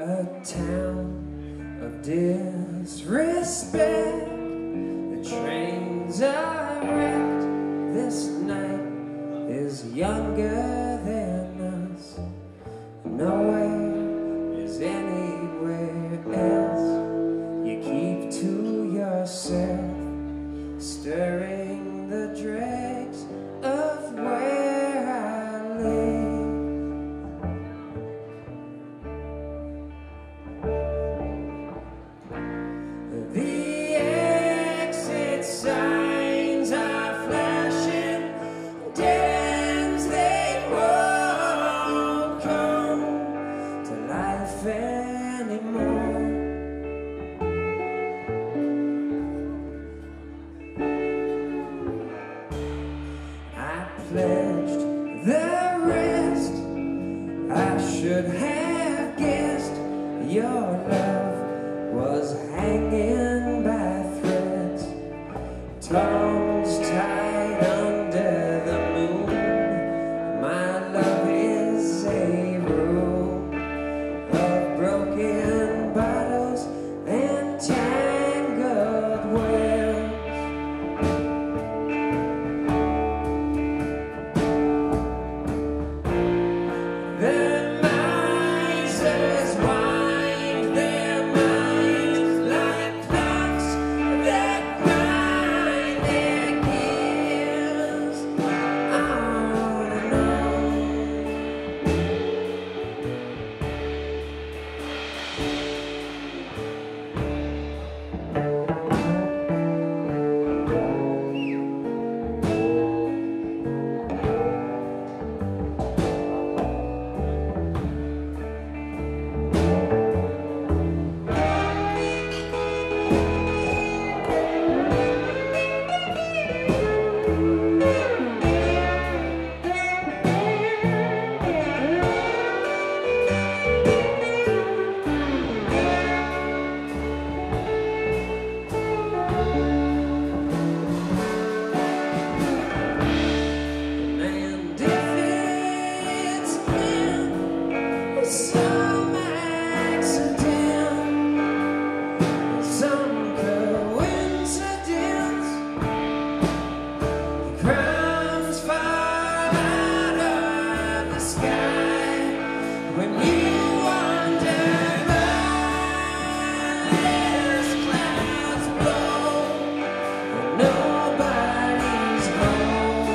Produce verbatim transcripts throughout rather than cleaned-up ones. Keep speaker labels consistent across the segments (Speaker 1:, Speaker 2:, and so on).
Speaker 1: a town of disrespect. The trains are wrecked. This night is younger than us. Nowhere is anywhere else. You keep to yourself, stirring the dregs of where I live. The exit signs are flashing, dead they won't come to life anymore. I pledged the rest. I should have guessed your love was hanging by threads, tongues tied under the moon. My love is a room of broken bottles and tangled wells. The misers wind their minds like clocks that grind their gears on and on. Some accident, some coincidence, crumbs fall out of the sky when you wander by. As clouds blow and nobody's home.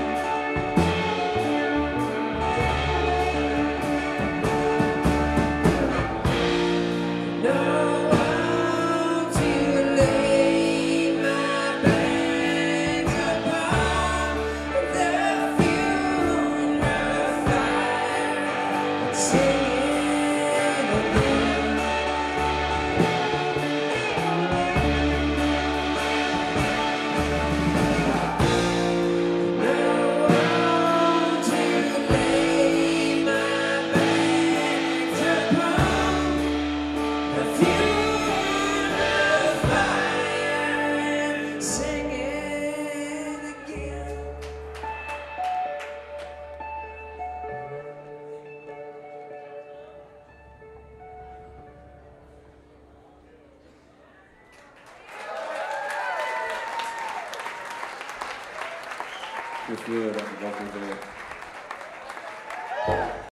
Speaker 1: No one to lay my bags upon the funeral fire, singing again. No one to lay my bags upon the funeral fire, singing again.
Speaker 2: Chris Wood on the vocals there.